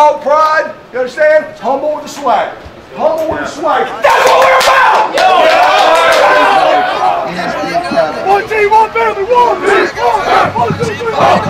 dog pride. You understand? It's humble with the swagger. Humble with the swagger. That's what we're about! One team, one family, one team,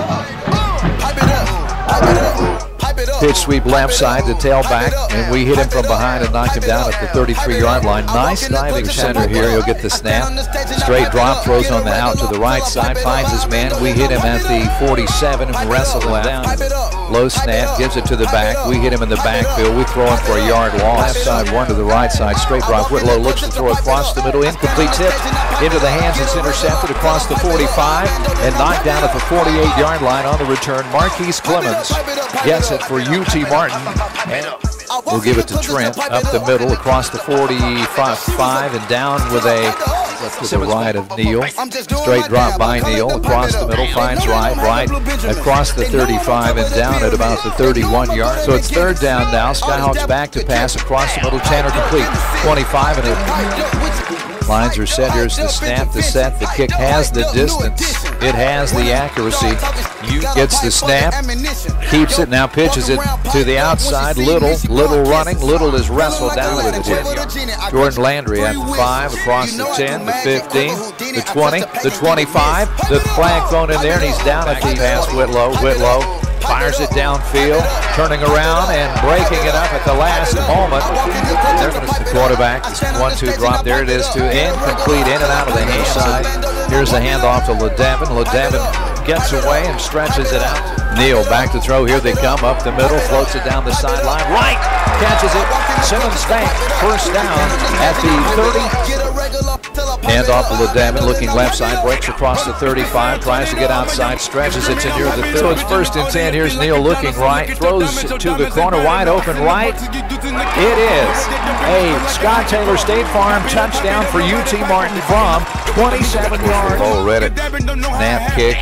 Pitch sweep left side to tailback, and we hit him from behind and knock him down at the 33-yard line. Nice diving center here. He'll get the snap. Straight drop, throws on the out to the right side, finds his man. We hit him at the 47 and wrestle him down. Low snap, gives it to the back. We hit him in the backfield. We throw him for a yard loss. Left side, one to the right side. Straight drop. Whitlow looks to throw across the middle. Incomplete tip into the hands. It's intercepted across the 45 and knocked down at the 48-yard line on the return. Marquise Clemens gets it for UT Martin. And we'll give it to Trent up the middle across the 45 and down with to the right of Neal. Straight drop by Neal across the middle, finds right across the 35 and down at about the 31-yard. So it's third down now. Skyhawks back to pass across the middle. Tanner complete. 25 and it. Lines are set. Here's the snap, the set. The kick has the distance. It has the accuracy. Gets the snap, keeps it, now pitches it to the outside. Little running. Little is wrestled down with the 10. Jordan Landry at the 5, across the 10, the 15, the 20, the 25. The flag thrown in there, and he's down at the pass. Whitlow fires it downfield, turning around and breaking it up at the last moment. They're going to the quarterback. 1-2 drop. There it is to incomplete, in and out of the hand side. Here's the handoff to LeDevin. LeDevin gets away and stretches it out. Neal back to throw. Here they come up the middle, floats it down the sideline. Right, catches it. Simmons bank. First down at the 30. Handoff to LeDevin, looking left side, breaks across the 35, tries to get outside, stretches it to near the 30. So it's first and 10. Here's Neal looking right, throws to the corner, wide open right. It is a Scott Taylor State Farm touchdown for UT Martin from 27 yards. Oh, read it. Snap kick.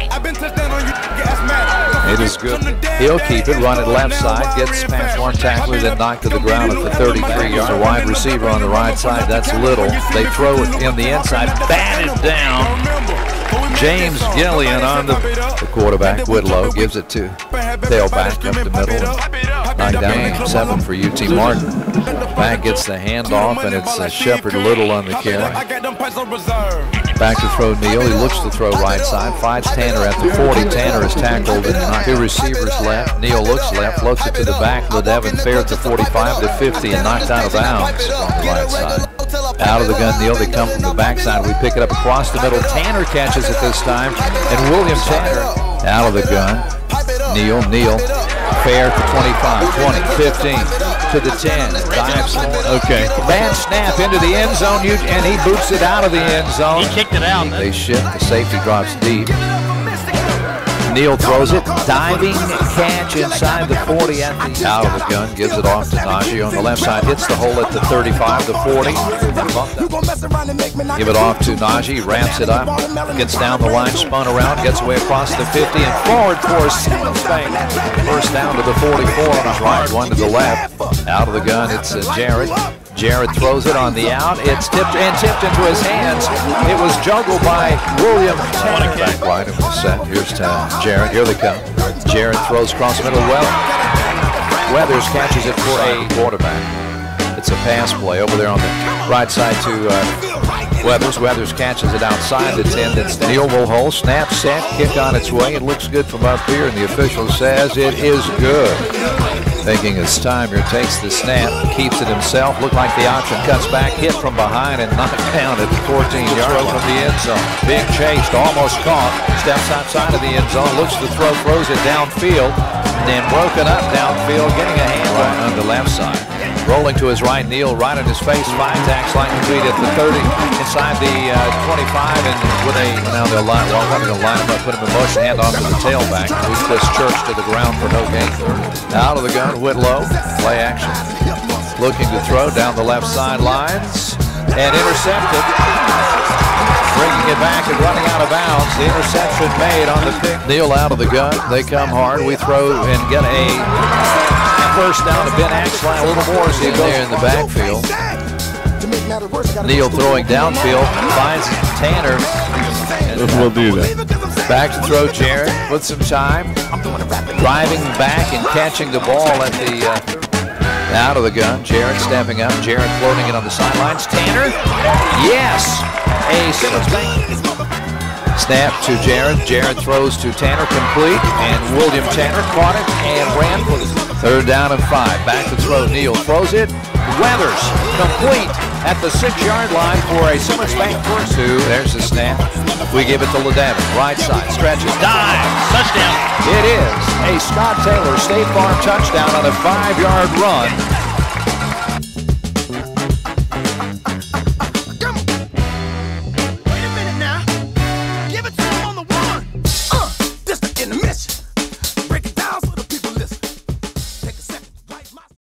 It is good. He'll keep it, run it left side, gets past one tackler, then knocked to the ground at the 33 yards. A wide receiver on the right side, that's Little. They throw it in the inside, batted down. James Gillian on the quarterback. Whitlow gives it to tailback up the middle. Knocked down 7 for UT Martin. Back gets the handoff, and it's Shepard Little on the carry. Back to throw Neal. He looks to throw right side. Finds Tanner at the 40. Tanner is tackled and 2 receivers left. Neal looks left, floats it to the back. LeDevin Fair at the 45 to 50 and knocked out of bounds on the right side. Out of the gun, Neal. They come from the backside. We pick it up across the middle. Tanner catches it this time, and William Tanner out of the gun. Neal. Fair to 25, 20, 15, to the 10. Dives. Okay. Bad snap into the end zone, and he boots it out of the end zone. He kicked it out. They shift. The safety drops deep. Neal throws it, diving catch inside the 40 at the out of the gun, gives it off to Najee on the left side, hits the hole at the 35, the 40. Give it off to Najee, wraps it up, gets down the line, spun around, gets away across the 50 and forward for Simmons Bank. First down to the 44 on a right, one to the left. Out of the gun, it's Jared. Jared throws it on the out. It's tipped into his hands. It was juggled by William Tanner. Back right in the set. Here's Jared. Here they come. Jared throws across the middle. Weathers catches it for a quarterback. It's a pass play over there on the right side to Weathers. Weathers catches it outside the 10. That's Neal will hold. Snap, set, kick on its way. It looks good from up here, and the official says it is good. Thinking it's time here, takes the snap, keeps it himself. Looked like the option, cuts back, hit from behind, and knocked down at the 14-yard from the end zone. Being chased, almost caught, steps outside of the end zone, looks to throw, throws it downfield, and then broken up downfield, getting a hand on the left side. Rolling to his right, Neal right in his face, 5 tacks, line complete at the 30, inside the 25, and with now they'll line him up, put him in motion, hand off to the tailback. Moves this Church to the ground for no gain. Out of the gun, Whitlow, play action. Looking to throw down the left sidelines, and intercepted. Bringing it back and running out of bounds. The interception made on the pick. Neal out of the gun. They come hard. We throw and get a first down to Ben Axline. A little more as he goes there in the backfield. Neal throwing downfield. Finds Tanner. We'll do that. Back to throw, Jarrett with some time. Driving back and catching the ball at the out of the gun. Jarrett stepping up. Jarrett floating it on the sidelines. Tanner, yes! A Simmons Bank. Snap to Jarrett. Jarrett throws to Tanner, complete, and William Tanner caught it and ran for 3rd down and 5. Back to throw. Neal throws it. Weathers complete at the 6-yard line for a Simmons Bank first. There's the snap. We give it to LaDavin. Right side, stretches, dive, touchdown. It is a Scott Taylor State Farm touchdown on a 5-yard run